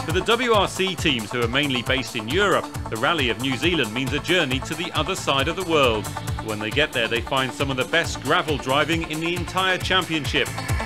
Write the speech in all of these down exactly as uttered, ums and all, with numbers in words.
For the W R C teams, who are mainly based in Europe, the Rally of New Zealand means a journey to the other side of the world. When they get there, they find some of the best gravel driving in the entire championship.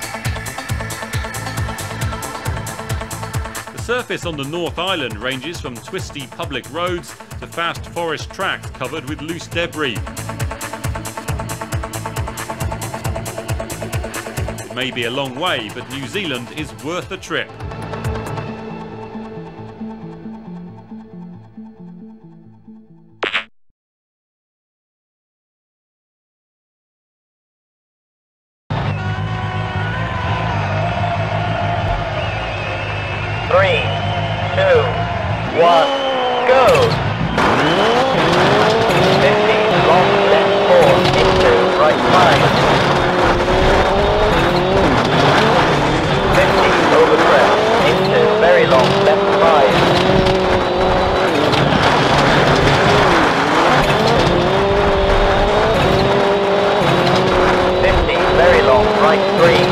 The surface on the North Island ranges from twisty public roads to fast forest tracks covered with loose debris. It may be a long way, but New Zealand is worth the trip. Three, two, one, go! fifty, long left four, into right five. fifty, over crest, into very long left five. fifty, very long right three.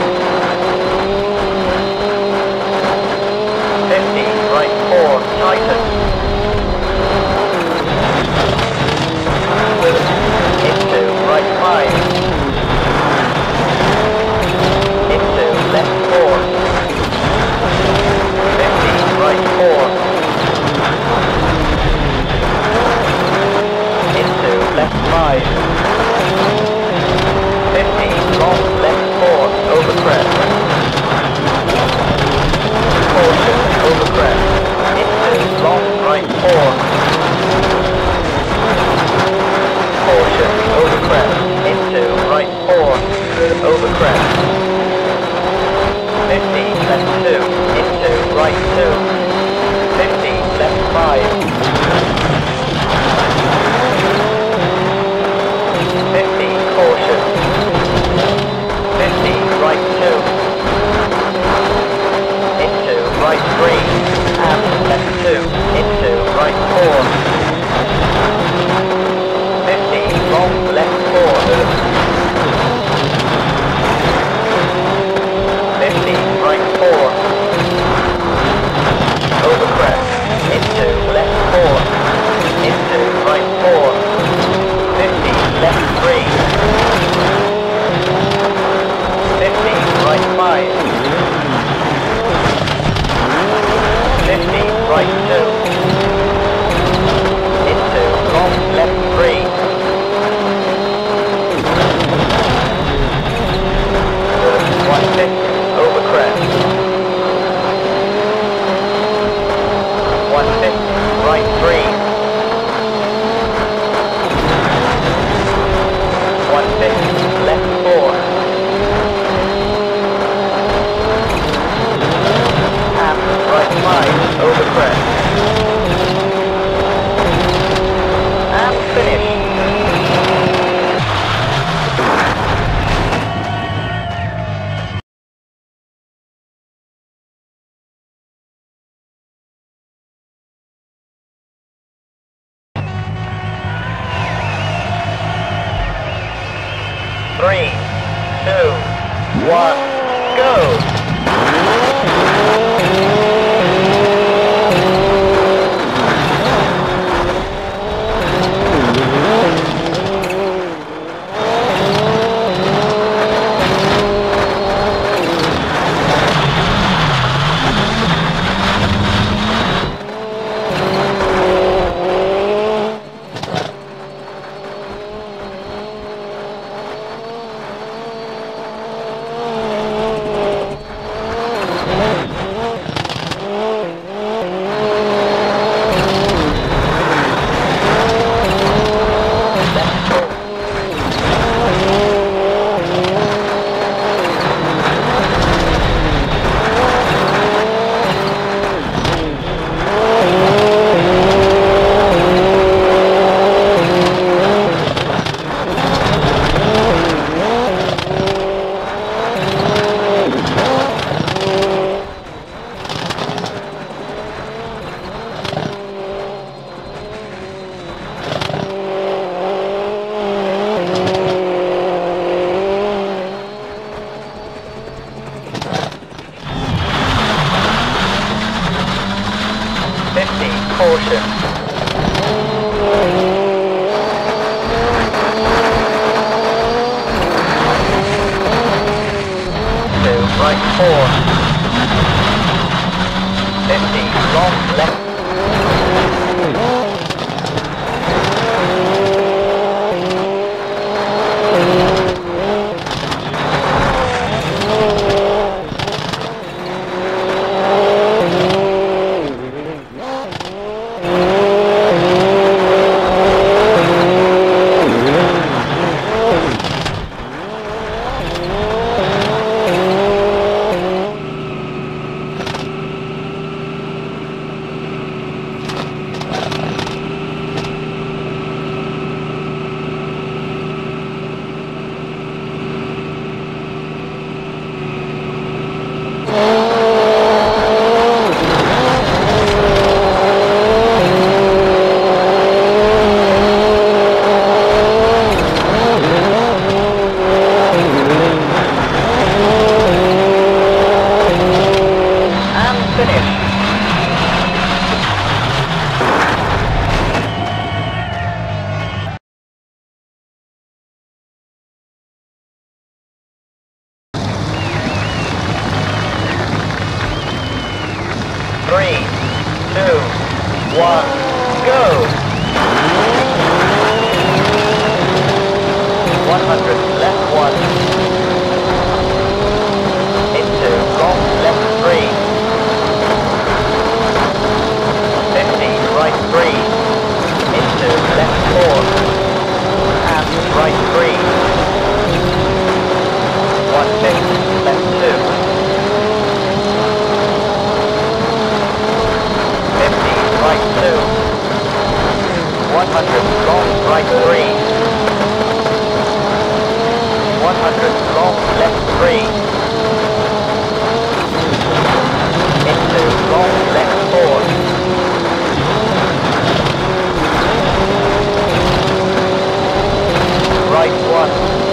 Tighten. Into right five. Into left four. fifty, right four. Into left five. fifty, long left four, over crest. Caution, over crest. Long right four. Caution, over crest. Into right four. Over crest. fifty, left two. Into right two. fifty, left five. fifty, caution. fifty, right two. Into right three. And left two, into right four. fifty, long left four. fifty, right four. Over crest, into left four. Into right four. fifty, left three. fifty, right five. fifty, right two. Into long left three. one fifty, over crest. one fifty, right three. one fifty, left four. And right five, over crest. And finish. Three, two, one, go! and right three. one fifty, left two. fifty, right two. one hundred long, right three. one hundred long, left three. Into long, left four. Right one.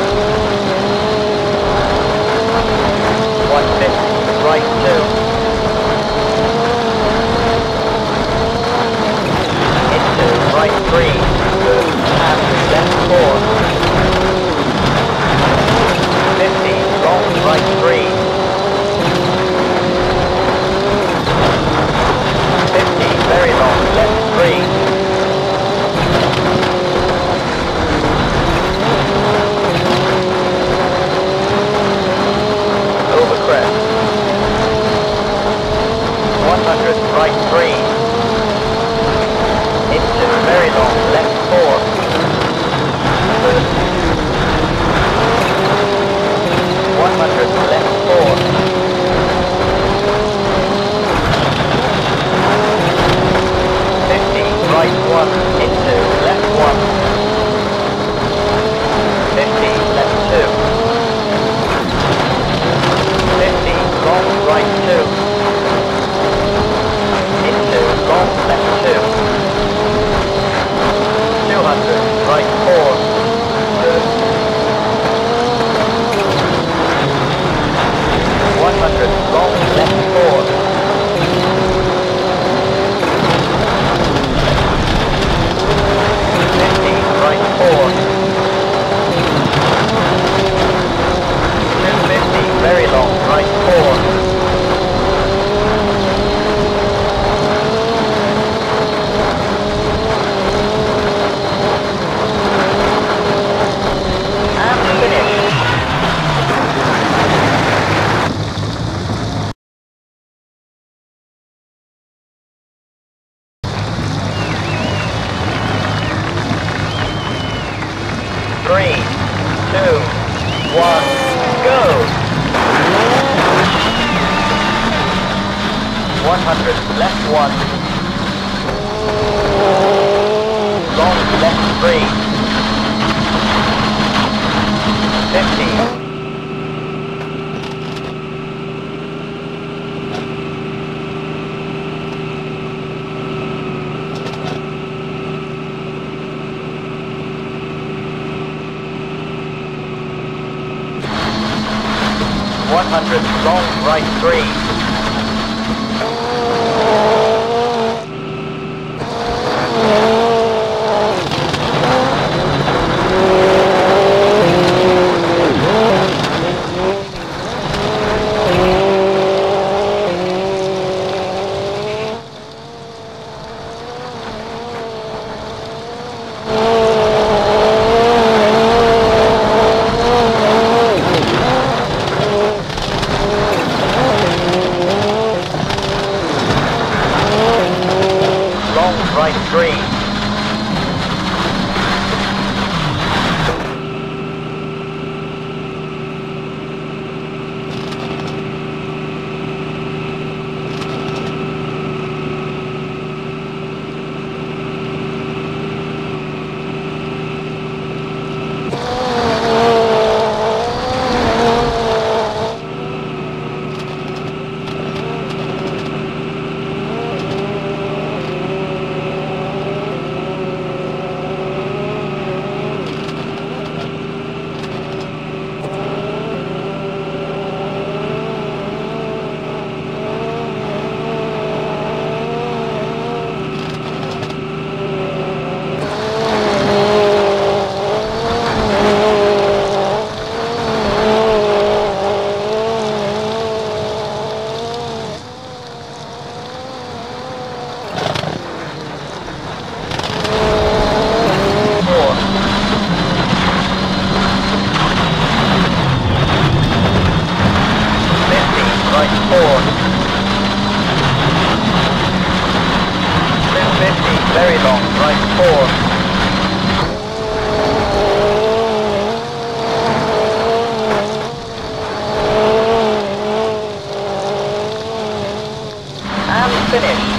one fifty, right two. Into right three. And left four. fifty, long, right three. fifty, very long, left three. Over crest. one hundred, right three. Into very long, left four. one hundred, left four. fifty, right one, into left one. fifty, left two. fifty, long, right two. Into long, left two. two hundred, right four. one hundred, long, left four. fifty, right four. two fifty, very long, right four. And finish. Three, two, one, go! one hundred, left one. Long, left three. fifty. one hundred, long, right three. finish.